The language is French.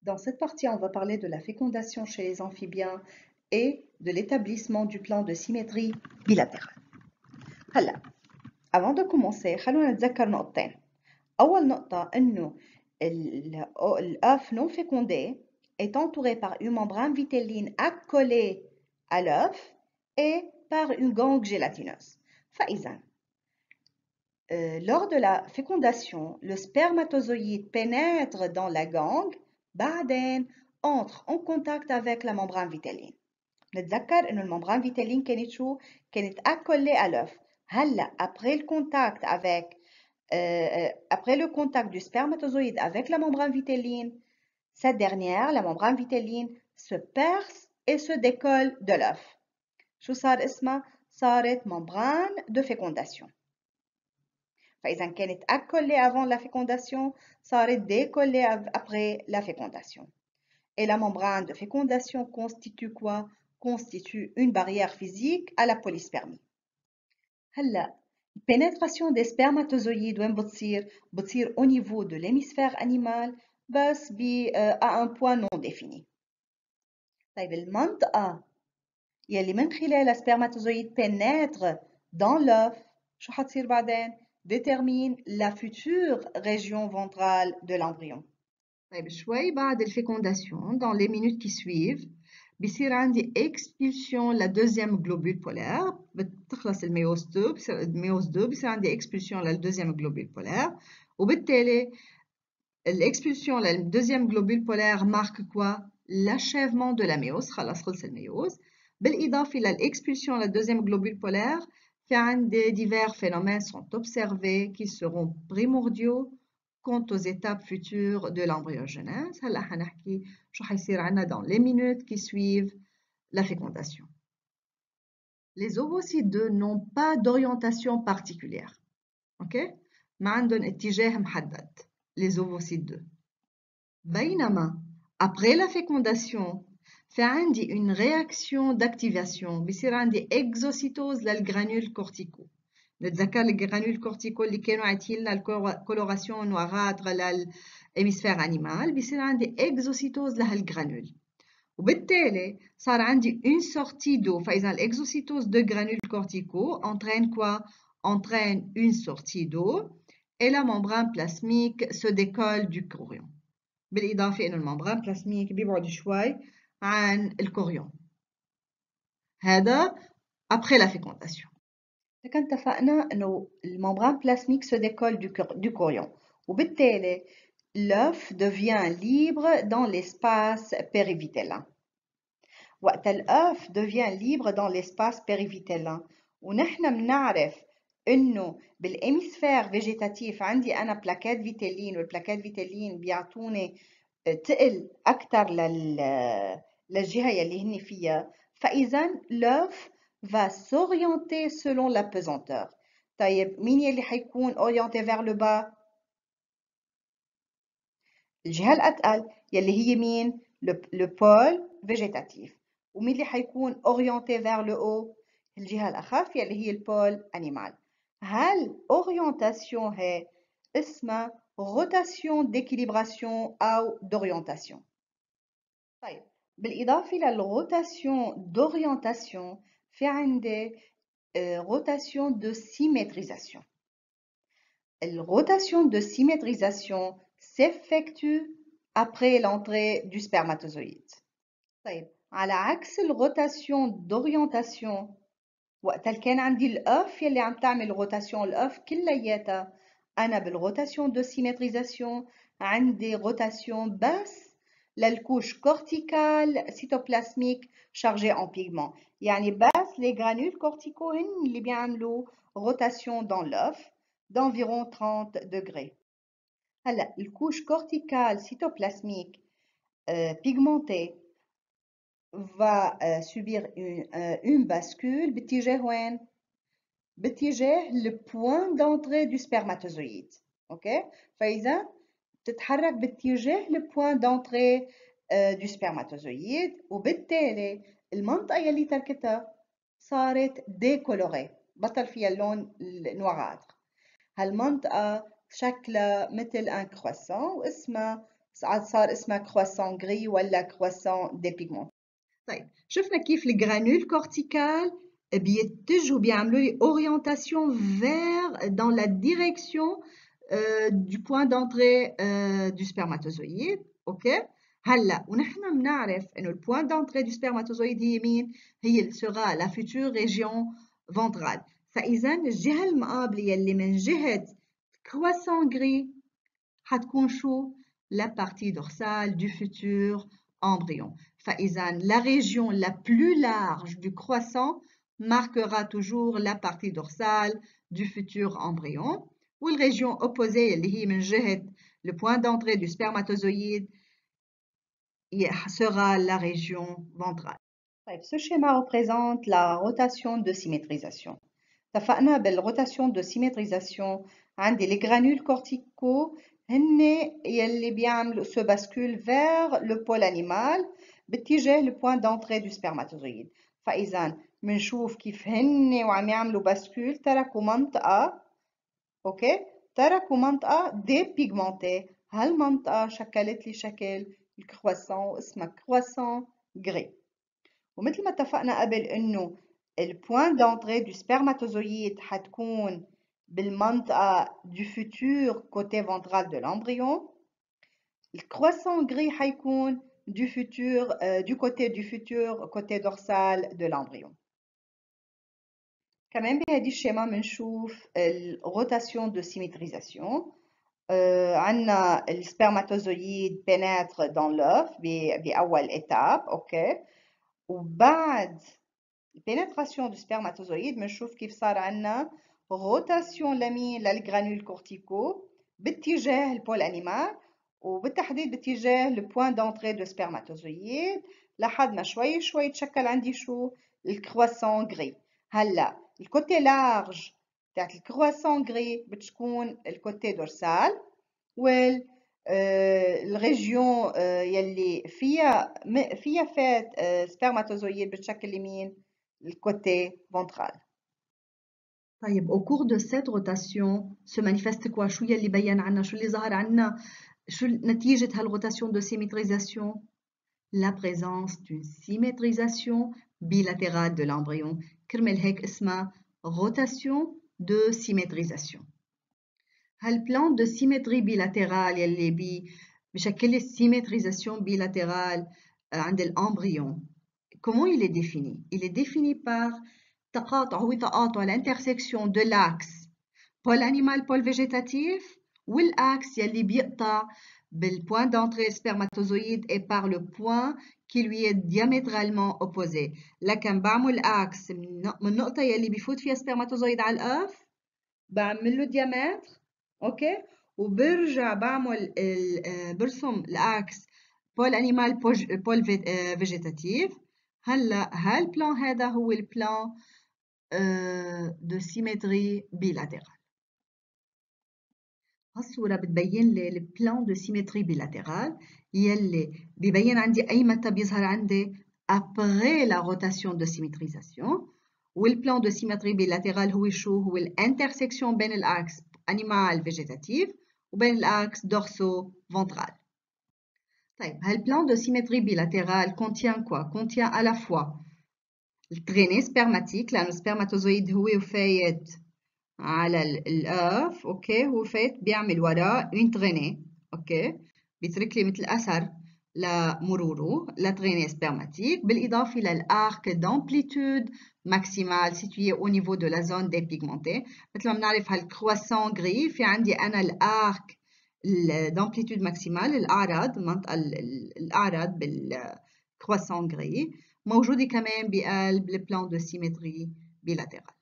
Dans cette partie, on va parler de la fécondation chez les amphibiens et de l'établissement du plan de symétrie bilatérale. هلا avant de commencer خلونا نتذكر نقطتين. أول نقطة إنه l'œuf non fécondé est entouré par une membrane vitelline accolée à l'œuf et par une gangue gélatineuse. فإذا lors de la fécondation, le spermatozoïde pénètre dans la gangue, بعدين entre en contact avec la membrane vitelline. نتذكر إنه الممبران فيتالين كانت شو؟ كانت accolée à l'œuf. هلا après le contact du spermatozoïde avec la membrane vitelline, cette dernière, la membrane vitelline, se perce et se décolle de l'œuf. شو صار اسمها؟ صارت membrane de fécondation. فإذا كانت accolée avant la fécondation, صارت décollée après la fécondation. Et la membrane de fécondation constitue quoi? Constitue une barrière physique à la polyspermie. هلا pénétration des spermatozoïdes وين بتصير؟ بتصير au niveau de l'hémisphère animal بس à un point non défini. طيب المنطقة يلي من خلالها السpermatozoïde pénètre dans l'œuf شو حتصير بعدين؟ détermine la future région ventrale de l'embryon. طيب شوي بعد الفيكونداسيون dans les minutes qui suivent بيصير عندي expulsion la deuxième globule polaire بتخلص الميوز 2 بصير الميوز 2 بيصير عندي expulsion la deuxième globule polaire وبالتالي l'expulsion la deuxième globule polaire marque quoi l'achèvement de la méose خلاص خلص الميوز بالإضافة للexpulsion la deuxième globule polaire في عندي divers phénomènes sont observés qui seront primordiaux quant aux étapes futures de l'embryogenèse. هلا حنحكي شو حيصير عنا dans les minutes qui suivent la fécondation. Les ovocytes 2 n'ont pas d'orientation particulière. OK? ما عندهم اتجاه محدد. Les ovocytes 2. بينما après la fécondation في عندي une réaction d'activation بيصير عندي exocytose للجرانول كورتيكو. نتذكر الجرانول كورتيكو اللي كانوا عاطين لنا الكولوراسيون نوغاتغ للهيمسفير انيمال بيصير عندي اكزوسيتوز لهالجرانول وبالتالي صار عندي une sortie d'eau فاذا الاكزوسيتوز de granules corticaux entraîne quoi entraîne une sortie d'eau et la membrane plasmique se décolle du chorion بالاضافه انه الممبران بلاسميك بيبعد شوي عن الكوريون هذا après la fécondation. لكن اتفقنا انه الممbrane plasmique se décolle du chorion وبالتالي l'œuf devient libre dans l'espace périvitellin. وقت الœuf devient libre dans l'espace périvitellin ونحن بنعرف انه بالhémisphère végétatif عندي انا بلاكات فيتالين والبلاكات فيتالين بيعطوني تقل اكثر للجهه يلي هن فيها فاذا l'œuf va s'orienter selon la pesanteur. طيب مين يلي حيكون orienté vers le bas؟ الجهة الأتقل يلي هي مين؟ le pôle végétatif. ومين اللي حيكون orienté vers le haut؟ الجهة الأخف يلي هي البول animal. هل orientation هي اسمها rotation d'équilibration أو d'orientation. طيب بالإضافة للروتاسيون d'orientation في عندي rotation de symétrisation. La rotation de symétrisation s'effectue après l'entrée du spermatozoïde. طيب على عكس الروتاسيون d'orientation وقت اللي كان عندي الأف يلي عم تعمل روتاسيون الأف كلياتها أنا بالروتاسيون de symétrisation عندي روتاسيون بس للكوش كورتيكال سيتوبلازميك chargé en pigments يعني بس les granules corticaux هن اللي بيعملوا rotation dans l'œuf d'environ 30 degrés. هلا الكوش corticale cytoplasmique pigmentée va subir une bascule باتجاه وين؟ باتجاه le point d'entrée du spermatozoïde. اوكي؟ فإذا بتتحرك باتجاه le point d'entrée du spermatozoïde وبالتالي المنطقة يلي تركتها صارت décolorée بطل فيها اللون النوغاتر. هالمنطقة شكلها مثل un croissant واسمها ساعات صار اسمها كرواسون غري ولا كرواسون ديبيغمون. طيب شفنا كيف الجرانول كورتيكال بيتجهوا بيعملوا لي orientation vers dans la direction du point d'entrée du spermatozoïde. اوكي هلا ونحن بنعرف انه البوان d'entrée du spermatozoïde هي مين؟ هي sera la future région ventrale. فاذا الجهه المقابله يلي من جهه croissant gris حتكون شو؟ la partie dorsale du futur embryon. فإذا la région la plus large du croissant marquera toujours la partie dorsale du futur embryon. والrégion région opposée اللي هي من جهة le point d'entrée du spermatozoïde sera la région ventrale. طيب ce schéma représente la rotation de symétrisation. اتفقنا بالروتاسيون دو سيمتريزاسيون عندي les granules corticaux هن يلي بيعملوا سو باسكول vers le pôle animal باتجاه le point d'entrée du spermatozoïde. فإذا بنشوف كيف هن وعم يعملوا باسكول تركوا منطقة اوكي تركوا منطقة ديبيغمونتي. هالمنطقة شكلت لي شكل الكرواسون اسمها كرواسون غري. ومثل ما اتفقنا قبل انه البوان d'entrée du spermatozoïde حتكون بالمنطقة du futur côté ventral de l'embryon. Le croissant gris حيكون du côté du futur côté dorsal de l'embryon. كمان بهذه الشيما بنشوف الروتاسيون de symétrisation. عندنا السبرماتوزويد pénètre dans l'œuf بأول étape اوكي وبعد البينتراسيون دو سبرماتوزويد بنشوف كيف صار عندنا روتاسيون لمين للجرانول كورتيكو باتجاه البول انيمال وبالتحديد باتجاه لو بوين دونتري دو سبرماتوزويد لحد ما شوي شوي تشكل عندي شو الكرواسون غري. هلا الكوتي لارج تاعت الكرواسون غري بتكون الكوتي دورسال وال الريجيون يلي فيها فات سبرماتوزويد بتشكل يمين le côté ventral. طيب au cours de cette rotation se manifeste quoi؟ شو يلي بين عنا؟ شو اللي ظهر عنا؟ شو نتيجة هالروتاسيون de symétrisation؟ La présence d'une symétrisation bilatérale de l'embryon. كرمال هيك اسمها rotation de symétrisation. هالبلان de symétrie bilatérale يلي بشكل symétrisation bilatérale عند l'embryon. Comment il est défini? Il est défini par تقاطع l'intersection de l'axe pôle animal pôle végétatif والaxe يلي بيقطع بالpoint d'entrée spermatozoïde et par le point qui lui est diamétralement opposé. لكن بعمل axe من النقطة يلي بيفوت فيها spermatozoïde على الأف بعمل له diamètre اوكي وبرجع بعمل برسم الاكس بول انيمال بول فيجيتاتيف. هلا هالبلان هذا هو البلان دو سيمتري بيلاترال. هالصورة بتبين لي البلان دو سيمتري بيلاترال يلي ببين عندي أي متى بيظهر عندي après la rotation de symétrisation. والبلان دو سيمتري بيلاترال هو شو؟ هو الانترسكشن بين الاكس animal végétatif وبين l'axe dorso-ventral. طيب هالبلان de symétrie bilatérale contient quoi? Contient à la fois le traînée spermatique لأنه السبرماتوزويد هو وفايت على الأف أوكي هو فايت بيعمل وراه une traînée أوكي بيترك لي مثل أثر لمروره la traînée spermatique بالإضافة للarc d'amplitude maximale situé au niveau de la zone dépigmentée. مثل ما بنعرف هالكرواسون غري في عندي أنا الarc d'amplitude maximale الأعراض منطقة الأعراض بالكرواسون غري موجودة كمان بقلب البلان de symétrie bilatérale.